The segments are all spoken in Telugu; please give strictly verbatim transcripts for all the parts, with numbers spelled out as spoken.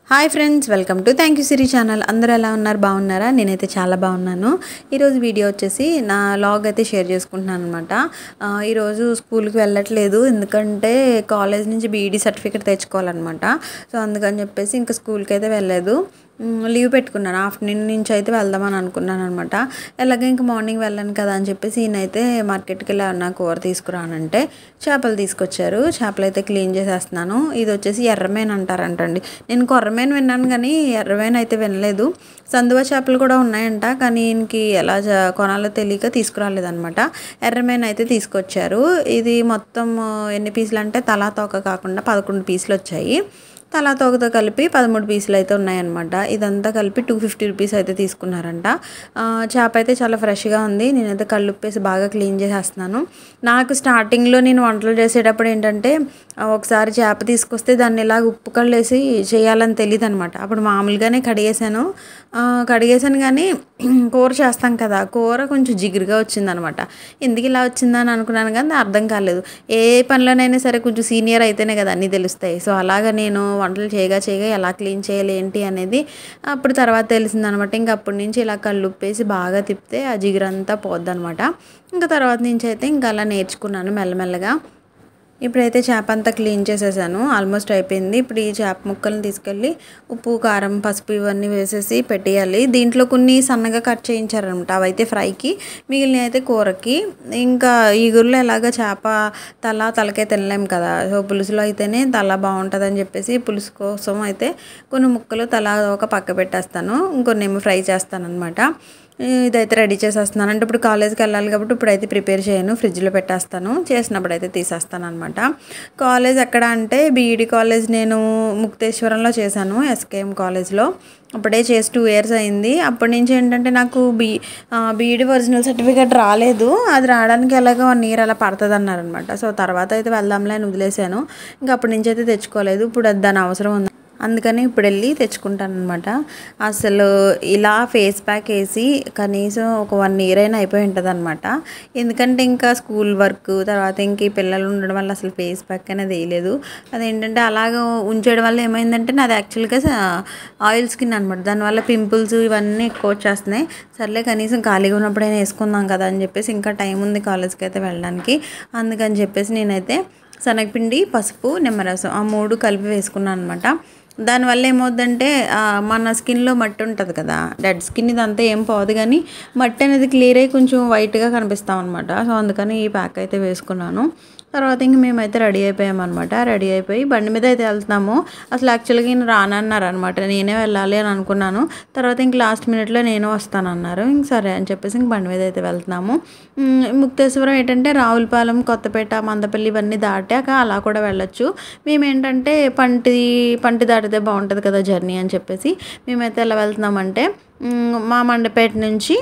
Hi friends, welcome to thank you Siri channel. అందరూ ఎలా ఉన్నారు? బాగున్నారా? నేనైతే చాలా బాగున్నాను. ఈరోజు వీడియో వచ్చేసి నా లాగ్ అయితే షేర్ చేసుకుంటున్నాను అనమాట. ఈరోజు స్కూల్కి వెళ్ళట్లేదు, ఎందుకంటే కాలేజ్ నుంచి బీఈడీ సర్టిఫికేట్ తెచ్చుకోవాలన్నమాట. సో అందుకని చెప్పేసి ఇంకా స్కూల్కి అయితే వెళ్ళలేదు, లీవ్ పెట్టుకున్నాను. ఆఫ్టర్నూన్ నుంచి అయితే వెళ్దామని అనుకున్నాను అనమాట. ఎలాగే ఇంక మార్నింగ్ వెళ్ళాను కదా అని చెప్పేసి ఈయనైతే మార్కెట్కి వెళ్ళి నా కూర తీసుకురానంటే చేపలు తీసుకొచ్చారు. చేపలు అయితే క్లీన్ చేసేస్తున్నాను. ఇది వచ్చేసి ఎర్రమేన్ అంటారంటండి. నేను కొర్రమేన్ విన్నాను కానీ ఎర్రమేన్ అయితే వినలేదు. సందువ చేపలు కూడా ఉన్నాయంట, కానీ ఈయనకి ఎలా కొనాలో తెలియక తీసుకురాలేదనమాట. ఎర్రమేన్ అయితే తీసుకొచ్చారు. ఇది మొత్తం ఎన్ని పీసులు అంటే తలా తోక కాకుండా పదకొండు పీసులు వచ్చాయి. తలా తోకతో కలిపి పదమూడు పీసులు అయితే ఉన్నాయన్నమాట. ఇదంతా కలిపి టూ ఫిఫ్టీ రూపీస్ అయితే తీసుకున్నారంట. చేప అయితే చాలా ఫ్రెష్గా ఉంది. నేనైతే కళ్ళు ఉప్పేసి బాగా క్లీన్ చేసేస్తున్నాను. నాకు స్టార్టింగ్లో నేను వంటలు చేసేటప్పుడు ఏంటంటే ఒకసారి చేప తీసుకొస్తే దాన్ని ఇలా ఉప్పు కళ్ళు వేసి చేయాలని తెలియదు అనమాట. అప్పుడు మామూలుగానే కడిగేసాను కడిగేసాను కానీ కూర చేస్తాం కదా, కూర కొంచెం జిగురుగా వచ్చిందనమాట. ఎందుకు ఇలా వచ్చిందని అనుకున్నాను కానీ అర్థం కాలేదు. ఏ పనిలోనైనా సరే కొంచెం సీనియర్ అయితేనే కదా అన్నీ తెలుస్తాయి. సో అలాగా నేను వంటలు చేయగా చేయగా ఎలా క్లీన్ చేయాలి ఏంటి అనేది అప్పుడు తర్వాత తెలిసిందనమాట. ఇంక అప్పటి నుంచి ఇలా కళ్ళు ఉప్పేసి బాగా తిప్పితే ఆ జిగురంతా పోద్ది అనమాట. ఇంకా తర్వాత నుంచి అయితే ఇంకా అలా నేర్చుకున్నాను మెల్లమెల్లగా. ఇప్పుడైతే చేప అంతా క్లీన్ చేసేసాను, ఆల్మోస్ట్ అయిపోయింది. ఇప్పుడు ఈ చేప ముక్కలను తీసుకెళ్ళి ఉప్పు, కారం, పసుపు ఇవన్నీ వేసేసి పెట్టేయాలి. దీంట్లో కొన్ని సన్నగా కట్ చేయించారనమాట, అవైతే ఫ్రైకి, మిగిలిన అయితే కూరకి. ఇంకా ఈగురులో ఎలాగ చేప తల తలకే తినలేము కదా, సో పులుసులో అయితేనే తల బాగుంటుంది అని చెప్పేసి పులుసు కోసం అయితే కొన్ని ముక్కలు తల ఒక పక్క పెట్టేస్తాను, ఇంకొన్ని ఏమో ఫ్రై చేస్తాను అనమాట. ఇదైతే రెడీ చేసేస్తున్నాను. అంటే ఇప్పుడు కాలేజ్కి వెళ్ళాలి కాబట్టి ఇప్పుడైతే ప్రిపేర్ చేయను, ఫ్రిడ్జ్లో పెట్టేస్తాను. చేసినప్పుడు అయితే తీసేస్తాను అనమాట. కాలేజ్ ఎక్కడ అంటే బీఈడీ కాలేజ్ నేను ముక్తేశ్వరంలో చేశాను, ఎస్కేఎం కాలేజ్లో. అప్పుడే చేసి టూ ఇయర్స్ అయింది. అప్పటి నుంచి ఏంటంటే నాకు బీ బీఈడీ ఒరిజినల్ సర్టిఫికేట్ రాలేదు. అది రావడానికి ఎలాగో వన్ ఇయర్ అలా పడుతుంది అన్నారనమాట. సో తర్వాత అయితే వెళ్దాంలే అని వదిలేశాను. ఇంకా అప్పటి నుంచి అయితే తెచ్చుకోలేదు. ఇప్పుడు అది దాని అవసరం ఉంది, అందుకని ఇప్పుడు వెళ్ళి తెచ్చుకుంటాను అనమాట. అసలు ఇలా ఫేస్ ప్యాక్ వేసి కనీసం ఒక వన్ ఇయర్ అయినా అయిపోయి ఉంటుంది అనమాట. ఎందుకంటే ఇంకా స్కూల్ వర్క్ తర్వాత ఇంక పిల్లలు ఉండడం వల్ల అసలు ఫేస్ ప్యాక్ అనేది వేయలేదు. అదేంటంటే అలాగ ఉంచడం వల్ల ఏమైందంటే నాది యాక్చువల్గా ఆయిల్ స్కిన్ అనమాట. దానివల్ల పింపుల్స్ ఇవన్నీ ఎక్కువ వచ్చేస్తున్నాయి. సర్లే కనీసం ఖాళీగా ఉన్నప్పుడైనా వేసుకుందాం కదా అని చెప్పేసి, ఇంకా టైం ఉంది కాలేజ్కి అయితే వెళ్ళడానికి, అందుకని చెప్పేసి నేనైతే శనగపిండి, పసుపు, నిమ్మరసం ఆ మూడు కలిపి వేసుకున్నాను అనమాట. దానివల్ల ఏమవుద్దంటే మన స్కిన్లో మట్టి ఉంటుంది కదా, డెడ్ స్కిన్ ఇదంతా ఏం పోదు కానీ మట్టి అనేది క్లియర్ అయ్యి కొంచెం వైట్గా కనిపిస్తాం అనమాట. సో అందుకని ఈ ప్యాక్ అయితే వేసుకున్నాను. తర్వాత ఇంక మేమైతే రెడీ అయిపోయామన్నమాట. రెడీ అయిపోయి బండి మీద అయితే వెళ్తున్నాము. అసలు యాక్చువల్గా ఈయన రానన్నారు అనమాట, నేనే వెళ్ళాలి అని అనుకున్నాను. తర్వాత ఇంక లాస్ట్ మినిట్లో నేను వస్తానన్నారు. ఇంక సరే అని చెప్పేసి ఇంక బండి మీద అయితే వెళ్తున్నాము. ముక్తేశ్వరం ఏంటంటే రావులపాలెం, కొత్తపేట, మందపల్లి ఇవన్నీ దాటాక అలా కూడా వెళ్ళొచ్చు. మేమేంటంటే పంటి పంటి దాటితే బాగుంటుంది కదా జర్నీ అని చెప్పేసి మేమైతే ఎలా వెళ్తున్నామంటే మా మండపేట నుంచి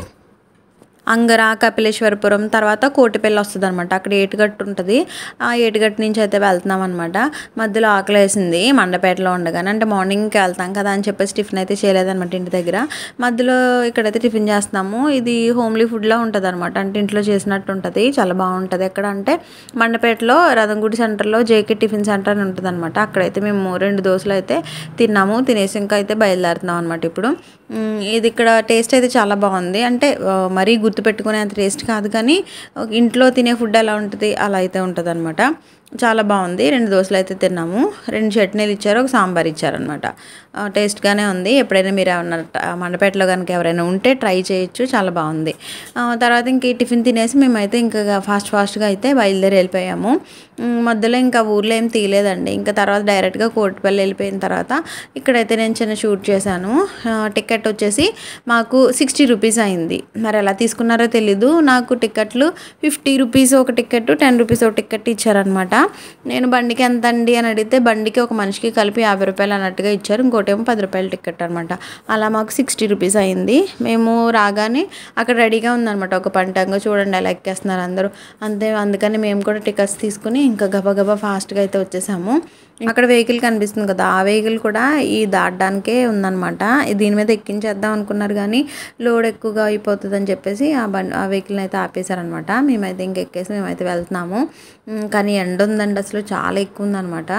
అంగర, కపిలేశ్వరపురం తర్వాత కోటిపల్లి వస్తుంది అనమాట. అక్కడ ఏటుగట్టు ఉంటుంది, ఆ ఏటుగట్టు నుంచి అయితే వెళ్తున్నాం అనమాట. మధ్యలో ఆకలి వేసింది మండపేటలో ఉండగానే, అంటే మార్నింగ్కి వెళ్తాం కదా అని చెప్పేసి టిఫిన్ అయితే చేయలేదన్నమాట ఇంటి దగ్గర. మధ్యలో ఇక్కడైతే టిఫిన్ చేస్తున్నాము. ఇది హోమ్లీ ఫుడ్లా ఉంటుంది అనమాట, అంటే ఇంట్లో చేసినట్టు ఉంటుంది, చాలా బాగుంటుంది. ఎక్కడ అంటే మండపేటలో రథంగుడి సెంటర్లో జేకే టిఫిన్ సెంటర్ అని ఉంటుంది అనమాట. అక్కడైతే మేము రెండు దోశలు అయితే తిన్నాము. తినేసి ఇంకా అయితే బయలుదేరుతున్నాం అనమాట. ఇప్పుడు ఇది ఇక్కడ టేస్ట్ అయితే చాలా బాగుంది, అంటే మరీ గుర్తుపెట్టుకునే అంత టేస్ట్ కాదు కానీ ఇంట్లో తినే ఫుడ్ ఎలా ఉంటుంది అలా అయితే ఉంటుంది అనమాట. చాలా బాగుంది. రెండు దోశలు అయితే తిన్నాము, రెండు చట్నీలు ఇచ్చారు, ఒక సాంబార్ ఇచ్చారనమాట. టేస్ట్గానే ఉంది. ఎప్పుడైనా మీరు ఏమన్నా మండపేటలో కనుక ఎవరైనా ఉంటే ట్రై చేయొచ్చు, చాలా బాగుంది. తర్వాత ఇంక ఈ టిఫిన్ తినేసి మేమైతే ఇంకా ఫాస్ట్ ఫాస్ట్గా అయితే బయలుదేరి వెళ్ళిపోయాము. మధ్యలో ఇంకా ఊర్లో ఏం తీయలేదండి. ఇంకా తర్వాత డైరెక్ట్గా కోటిపల్లి వెళ్ళిపోయిన తర్వాత ఇక్కడైతే నేను చిన్న షూట్ చేశాను. టికెట్ వచ్చేసి మాకు సిక్స్టీ రూపీస్ అయింది. మరి ఎలా తీసుకున్నారో తెలీదు. నాకు టికెట్లు ఫిఫ్టీ రూపీస్ ఒక టికెట్, టెన్ రూపీస్ ఒక టికెట్ ఇచ్చారనమాట. నేను బండికి ఎంత అండి అని అడిగితే బండికి ఒక మనిషికి కలిపి యాభై రూపాయలు అన్నట్టుగా ఇచ్చారు. ఇంకోటేమో పది రూపాయల టికెట్ అనమాట. అలా మాకు సిక్స్టీ రూపీస్ అయింది. మేము రాగానే అక్కడ రెడీగా ఉందనమాట ఒక పంటంగా, చూడండి ఎలా ఎక్కేస్తున్నారు అందరూ. అంతే, అందుకని మేము కూడా టికెట్స్ తీసుకుని ఇంకా గబగబా ఫాస్ట్గా అయితే వచ్చేసాము. అక్కడ వెహికల్ కనిపిస్తుంది కదా, ఆ వెహికల్ కూడా ఈ దాటడానికే ఉందన్నమాట. దీని మీద ఎక్కించేద్దాం అనుకున్నారు కానీ లోడ్ ఎక్కువగా అయిపోతుంది అని చెప్పేసి ఆ బండి ఆ వెహికల్ని అయితే ఆపేశారనమాట. మేమైతే ఇంక ఎక్కేసి మేమైతే వెళ్తున్నాము. కానీ ఎండ ఉందండి, అసలు చాలా ఎక్కువ ఉందన్నమాట.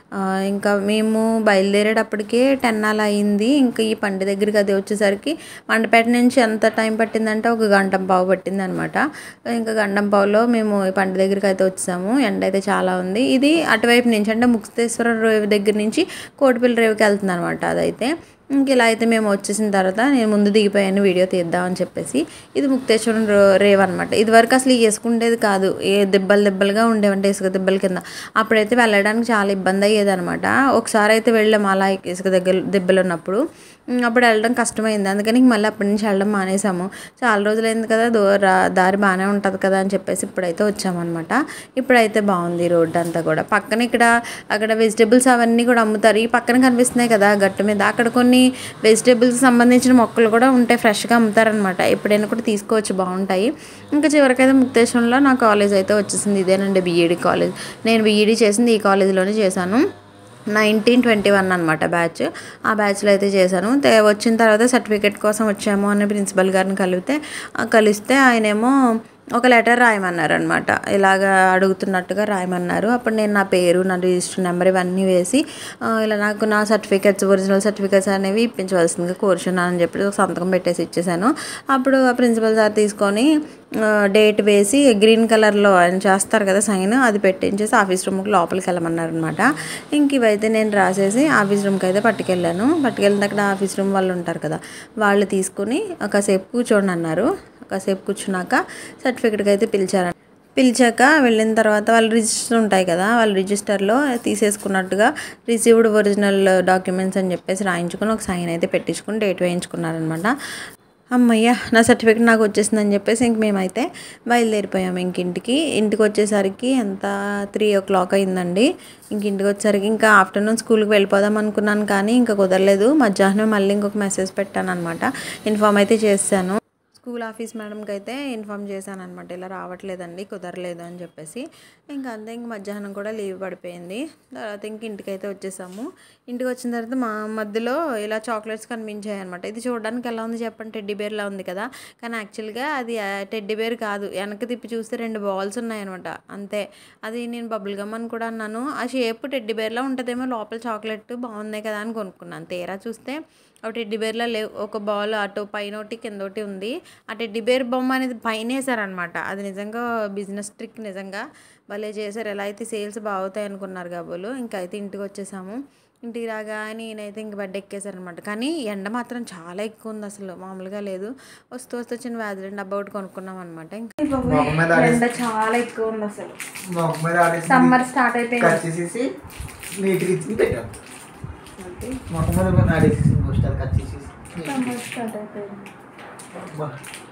ఇంకా మేము బయలుదేరేటప్పటికే టెన్ అలా అయింది. ఇంకా ఈ పండు దగ్గరికి అది వచ్చేసరికి మండపేట నుంచి ఎంత టైం పట్టిందంటే ఒక గంట పావు పట్టింది అనమాట. ఇంకా గంటం పావులో మేము ఈ పండు దగ్గరికి అయితే వచ్చాము. ఎండ అయితే చాలా ఉంది. ఇది అటువైపు నుంచి అంటే ముక్తేశ్వర రేవు దగ్గర నుంచి కోటిపల్లి రేవుకి వెళ్తుంది అనమాట. అదైతే ఇంక ఇలా అయితే మేము వచ్చేసిన తర్వాత నేను ముందు దిగిపోయాను వీడియో తీద్దామని చెప్పేసి. ఇది ముక్తేశ్వరం రేవ్ అనమాట. ఇదివరకు అసలు వేసుకుండేది కాదు, ఏ దెబ్బలు దెబ్బలుగా ఉండేవంటే ఇసుక దెబ్బల కింద. అప్పుడైతే వెళ్ళడానికి చాలా ఇబ్బంది అయ్యేది అనమాట. ఒకసారి అయితే వెళ్ళాము అలా ఇసుక దగ్గర దెబ్బలు ఉన్నప్పుడు. అప్పుడు వెళ్ళడం కష్టమైంది. అందుకని మళ్ళీ అప్పటి నుంచి వెళ్ళడం మానేసాము. చాలా రోజులైంది కదా, దూర దారి బాగానే ఉంటుంది కదా అని చెప్పేసి ఇప్పుడైతే వచ్చామన్నమాట. ఇప్పుడైతే బాగుంది రోడ్డు అంతా కూడా. పక్కన ఇక్కడ అక్కడ వెజిటేబుల్స్ అవన్నీ కూడా అమ్ముతారు. ఈ పక్కన కనిపిస్తున్నాయి కదా గట్టు మీద, అక్కడ కొన్ని వెజిటేబుల్స్ సంబంధించిన మొక్కలు కూడా ఉంటాయి, ఫ్రెష్గా అమ్ముతారనమాట. ఎప్పుడైనా కూడా తీసుకోవచ్చు, బాగుంటాయి. ఇంకా చివరికైతే ముక్తేశ్వరంలో నా కాలేజ్ అయితే వచ్చేసింది. ఇదేనండి బీఈడీ కాలేజ్. నేను బీఈడీ చేసింది ఈ కాలేజీలోనే చేశాను. నైన్టీన్ ట్వంటీ వన్ అనమాట బ్యాచ్. ఆ బ్యాచ్లో అయితే చేశాను. వచ్చిన తర్వాత సర్టిఫికేట్ కోసం వచ్చాము అని ప్రిన్సిపల్ గారిని కలిపితే కలిస్తే ఆయనేమో ఒక లెటర్ రాయమన్నారు అనమాట. ఇలాగ అడుగుతున్నట్టుగా రాయమన్నారు. అప్పుడు నేను నా పేరు, నా రిజిస్టర్ నెంబర్ ఇవన్నీ వేసి ఇలా నాకు నా సర్టిఫికేట్స్, ఒరిజినల్ సర్టిఫికేట్స్ అనేవి ఇప్పించవలసిందిగా కోరుచున్నాను అని చెప్పి ఒక సంతకం పెట్టేసి ఇచ్చేసాను. అప్పుడు ఆ ప్రిన్సిపల్ సార్ తీసుకొని డేట్ వేసి గ్రీన్ కలర్లో ఆయన చేస్తారు కదా సైన్, అది పెట్టించేసి ఆఫీస్ రూమ్కి లోపలికి వెళ్ళమన్నారు అనమాట. ఇంక ఇవైతే నేను రాసేసి ఆఫీస్ రూమ్కి అయితే పట్టుకెళ్ళాను. పట్టుకెళ్ళిన అక్కడ ఆఫీస్ రూమ్ వాళ్ళు ఉంటారు కదా, వాళ్ళు తీసుకుని కాసేపు కూర్చోండి అన్నారు. కాసేపు కూర్చున్నాక సర్టిఫికేట్కి అయితే పిలిచారు. పిలిచాక వెళ్ళిన తర్వాత వాళ్ళు రిజిస్టర్ ఉంటాయి కదా, వాళ్ళ రిజిస్టర్లో తీసేసుకున్నట్టుగా రిసీవ్డ్ ఒరిజినల్ డాక్యుమెంట్స్ అని చెప్పేసి రాయించుకొని ఒక సైన్ అయితే పెట్టించుకుని డేట్ వేయించుకున్నారనమాట. అమ్మయ్య నా సర్టిఫికేట్ నాకు వచ్చేసిందని చెప్పేసి ఇంక మేమైతే బయలుదేరిపోయాము. ఇంక ఇంటికి ఇంటికి వచ్చేసరికి ఎంత త్రీ ఓ క్లాక్ అయిందండి. ఇంక ఇంటికి వచ్చేసరికి ఇంకా ఆఫ్టర్నూన్ స్కూల్కి వెళ్ళిపోదాం అనుకున్నాను, కానీ ఇంకా కుదరలేదు. మధ్యాహ్నం మళ్ళీ ఇంకొక మెసేజ్ పెట్టాను అనమాట, ఇన్ఫామ్ అయితే చేశాను. స్కూల్ ఆఫీస్ మేడంకి అయితే ఇన్ఫామ్ చేశాను అనమాట, ఇలా రావట్లేదండి, కుదరలేదు అని చెప్పేసి. ఇంకా అంతే, ఇంక మధ్యాహ్నం కూడా లీవ్ పడిపోయింది. తర్వాత ఇంక ఇంటికి అయితే వచ్చేసాము. ఇంటికి వచ్చిన తర్వాత మా మధ్యలో ఇలా చాక్లెట్స్ కనిపించాయి అనమాట. ఇది చూడడానికి ఎలా ఉంది చెప్పండి, టెడ్డీ బేర్లా ఉంది కదా, కానీ యాక్చువల్గా అది టెడ్డీ బేర్ కాదు. వెనక్కి తిప్పి చూస్తే రెండు బాల్స్ ఉన్నాయన్నమాట, అంతే. అది నేను బబుల్ గమ్ అని కూడా అన్నాను. ఆ షేప్ టెడ్డీ బేర్లా ఉంటుందేమో, లోపల చాక్లెట్ బాగుంది కదా అని కొనుక్కున్నాను. తీరా చూస్తే ఒక టెడ్డీ బేర్లో లేవు, ఒక బాల్ అటు పైన ఒకటి కింద ఒకటి ఉంది. ఆ టెడ్డీ బేర్ బొమ్మ అనేది పైన వేసారనమాట. అది నిజంగా బిజినెస్ ట్రిక్, నిజంగా భలే చేశారు. ఎలా అయితే సేల్స్ బాగుతాయి అనుకున్నారు కాబోలు. ఇంకా అయితే ఇంటికి వచ్చేసాము. ఇంటికి రాగా నేనైతే ఇంక బెడ్ ఎక్కేసారనమాట. కానీ ఎండ మాత్రం చాలా ఎక్కువ ఉంది, అసలు మామూలుగా లేదు. వస్తూ వస్తూ వచ్చిన వ్యాధులు డబ్బా ఒకటి కొనుక్కున్నాం అనమాట. ఇంకా ఎండ చాలా ఎక్కువ ఉంది అసలు. సమ్మర్ స్టార్ట్ అయిపోయింది. సమ్మర్ స్టార్ట్ అయిపోయింది.